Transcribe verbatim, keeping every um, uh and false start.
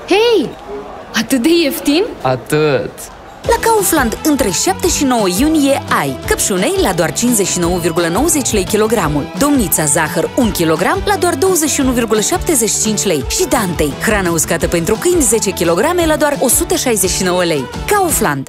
Hei! Atât de ieftin? Atât! La Kaufland, între șapte și nouă iunie ai căpșunei la doar cincizeci și nouă virgulă nouăzeci lei kilogramul, domnița zahăr un kilogram la doar douăzeci și unu virgulă șaptezeci și cinci lei și Dantei, hrană uscată pentru câini zece kilograme la doar o sută șaizeci și nouă lei. Kaufland.